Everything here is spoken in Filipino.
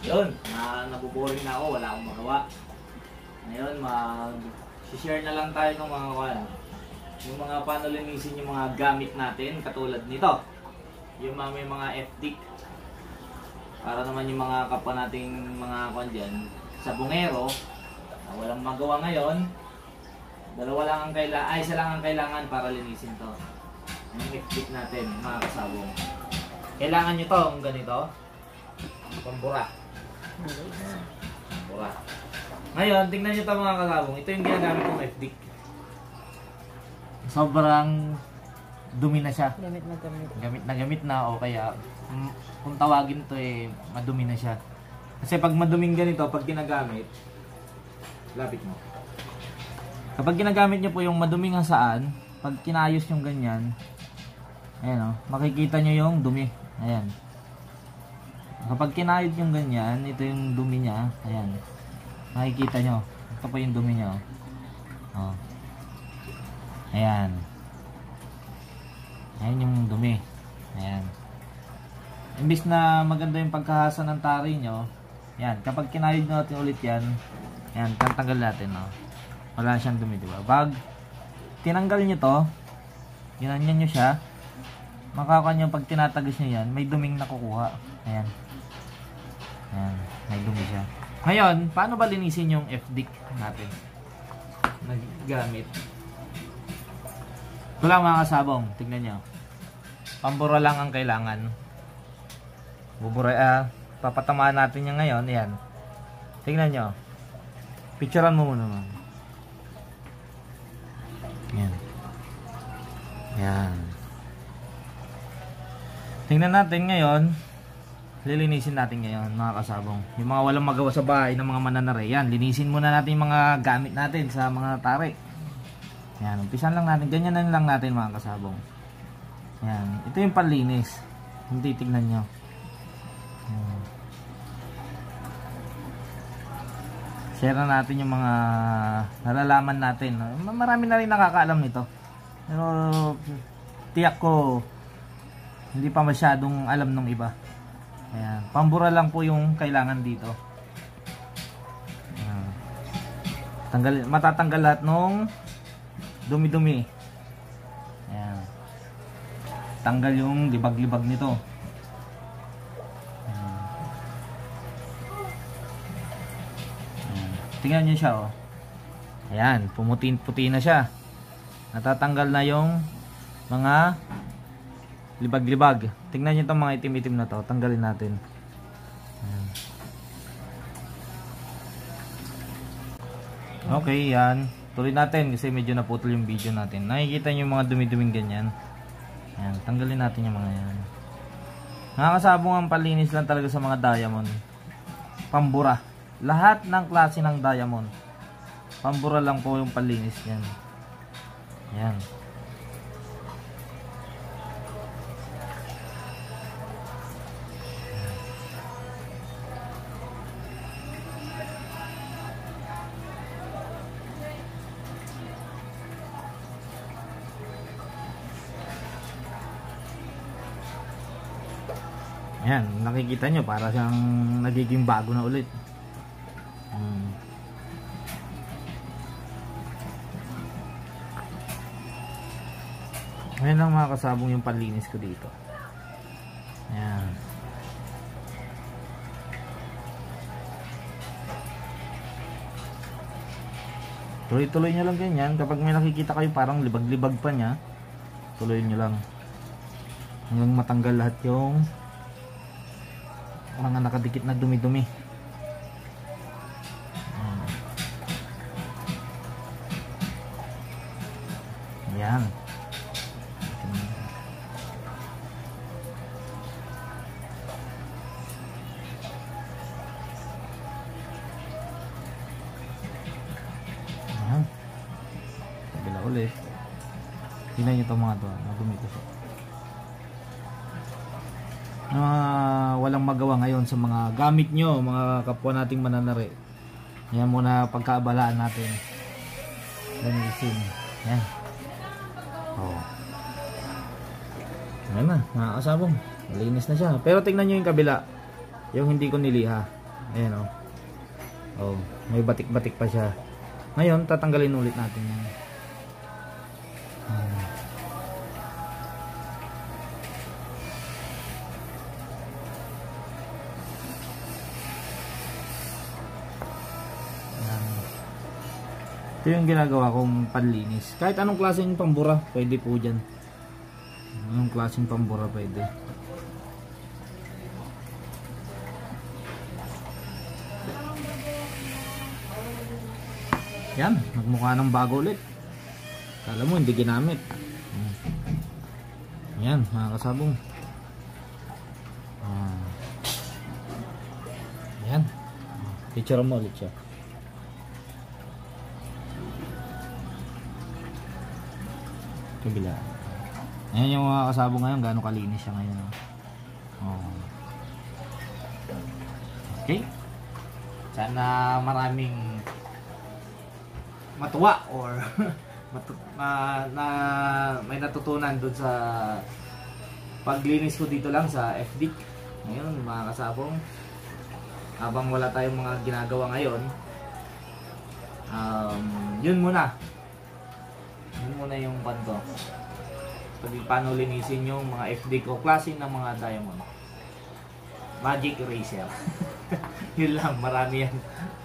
Yun, nabuboring na ako, wala akong magawa. Ngayon, mag-share na lang tayo ng mga yung mga paano linisin yung mga gamit natin, katulad nito. Yung may mga FD. Para naman yung mga kapwa nating mga dyan, sa bungero, na walang magawa ngayon, isa lang ang kailangan para linisin to. Yung FD natin, mga kasabong. Kailangan nyo to, ang ganito. Pambura. Pambura. Ngayon, tingnan nyo ito mga kasabong. Ito yung ginagamit kong FD. Sobrang dumi na siya. Gamit na gamit. Gamit na gamit na o kaya kung tawagin to madumi na siya. Kasi pag maduming ganito, pag ginagamit, lapit mo. Kapag ginagamit niyo po yung maduming saan, pag kinayos yung ganyan, ayan o, makikita nyo yung dumi. Ayan. Kapag kinayos yung ganyan, ito yung dumi niya. Ayan. Makikita nyo. Ito po yung dumi niya. Oh. Ayan. Ayan yung dumi. Ayan. Imbis na maganda yung pagkahasa ng tari nyo, ayan, kapag kinayod natin ulit yan, ayan, tanggal natin, no? Wala siyang dumi, diba? Pag tinanggal nyo to, ginanyan nyo siya, makakuha nyo pag tinatagis nyo yan, may duming nakukuha. Ayan. Ayan, may dumi siya. Ngayon, paano ba linisin yung FD natin? Naggamit. Ito lang mga kasabong, tignan nyo. Pambura lang ang kailangan. Papatamaan natin yung ngayon. Ayan. Tignan nyo. Picturean mo muna naman. Ayan. Ayan. Tingnan natin ngayon. Lilinisin natin ngayon mga kasabong. Yung mga walang magawa sa bahay ng mga mananare. Yan. Linisin muna natin yung mga gamit natin sa mga tari. Yan, umpisan lang natin. Ganyan na lang natin mga kasabong. Yan. Ito yung panlinis. Hindi, tignan nyo. Yan. Share na natin yung mga nalalaman natin. Marami na rin nakakaalam nito. Pero tiyak ko hindi pa masyadong alam ng iba. Ayan. Pambura lang po yung kailangan dito. Ayan. Matatanggal lahat nung dumi-dumi. Ayan. Tanggal yung libag-libag nito. Ayan. Ayan. Tingnan nyo siya, oh. Ayan, pumuti-puti na siya. Natatanggal na yung mga libag-libag. Tingnan nyo itong mga itim-itim na to. Tanggalin natin. Ayan. Okay, yan. Tuloy natin kasi medyo naputol yung video natin. Nakikita nyo yung mga dumi-duming ganyan. Ayan, tanggalin natin yung mga yan. Nakakasabong ang palinis lang talaga sa mga diamond. Pambura. Lahat ng klase ng diamond. Pambura lang po yung palinis yan. Ayan. Ayan, nakikita nyo para siyang nagiging bago na ulit. Ayan lang mga kasabong yung panlinis ko dito. Ayan. Tuloy-tuloy nyo lang ganyan. Kapag may nakikita kayo parang libag-libag pa nya, tuloy nyo lang hanggang matanggal lahat yung mga nakadikit na dumi-dumi. Ayan. Ayan. Kabila ulit. Tingnan nyo itong mga ito. Nadumi ko siya. Walang magawa ngayon sa mga gamit nyo, mga kapwa nating mananari. Yan muna pagkaabalaan natin. Linisin. Yan. Oh. Ayan na, nakakasabong. Malinis na siya. Pero tingnan nyo yung kabila. Yung hindi ko niliha. Ayan o. Oh, may batik-batik pa siya. Ngayon, tatanggalin ulit natin yan. Ito yung ginagawa kong panlinis. Kahit anong klaseng pambura, pwede po dyan. Anong klaseng pambura pwede. Yan, nagmukha ng bago ulit. Kala mo hindi ginamit. Yan, mga kasabong. Yan. Picture mo ulit siya. Kabila. Ayan yung mga kasabong ngayon, gaano kalinis siya ngayon. Oh. Okay. Sana maraming matuwa or may natutunan doon sa paglinis ko dito lang sa FD. Ngayon mga kasabong, habang wala tayong mga ginagawa ngayon, yun muna yung panto. Paano linisin yung mga FD ko, klase ng mga diamond. Magic eraser. Yun lang, marami yan.